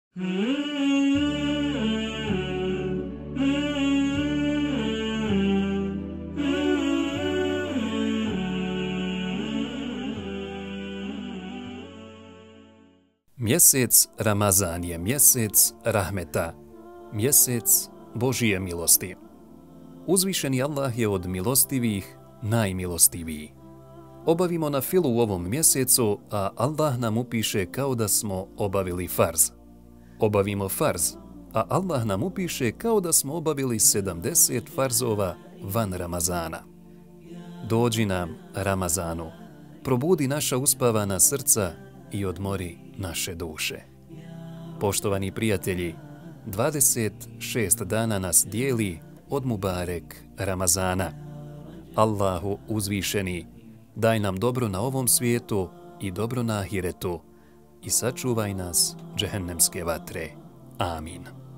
Mjesec Ramazan je mjesec rahmeta, mjesec Božije milosti. Uzvišeni Allah je od milostivih najmilostiviji. Obavimo na filu u ovom mjesecu, a Allah nam upiše kao da smo obavili farz. Obavimo farz, a Allah nam upiše kao da smo obavili 70 farzova van Ramazana. Dođi nam, Ramazanu, probudi naša uspavana srca i odmori naše duše. Poštovani prijatelji, 26 dana nas dijeli od Mubarek Ramazana. Allahu uzvišeni, daj nam dobro na ovom svijetu i dobro na ahiretu i sačuvaj nas džehennemske vatre. Amin.